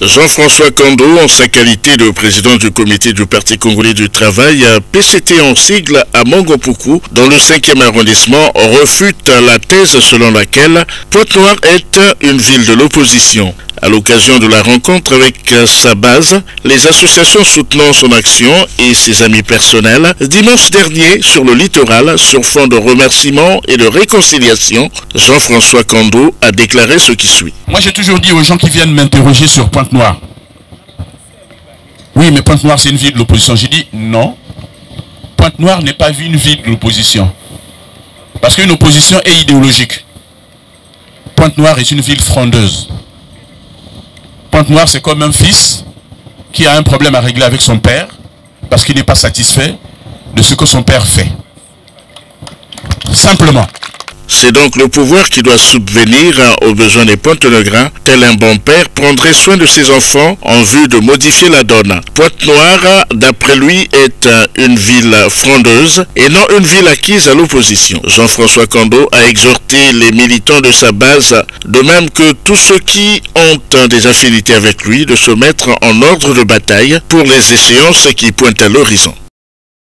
Jean-François Kando, en sa qualité de président du comité du Parti congolais du travail, PCT en sigle à Mongopoukou, dans le 5e arrondissement, refute la thèse selon laquelle Pointe-Noire est une ville de l'opposition. À l'occasion de la rencontre avec sa base, les associations soutenant son action et ses amis personnels, dimanche dernier sur le littoral, sur fond de remerciements et de réconciliation, Jean-François Kando a déclaré ce qui suit. Moi j'ai toujours dit aux gens qui viennent m'interroger sur Pointe-Noire, oui mais Pointe-Noire c'est une ville de l'opposition. J'ai dit non, Pointe-Noire n'est pas une ville de l'opposition. Parce qu'une opposition est idéologique. Pointe-Noire est une ville frondeuse. Pointe-Noire, c'est comme un fils qui a un problème à régler avec son père parce qu'il n'est pas satisfait de ce que son père fait. Simplement. C'est donc le pouvoir qui doit subvenir aux besoins des Pointe-Nograins. Tel un bon père prendrait soin de ses enfants en vue de modifier la donne. Pointe-Noire, d'après lui, est une ville frondeuse et non une ville acquise à l'opposition. Jean-François Kando a exhorté les militants de sa base, de même que tous ceux qui ont des affinités avec lui, de se mettre en ordre de bataille pour les échéances qui pointent à l'horizon.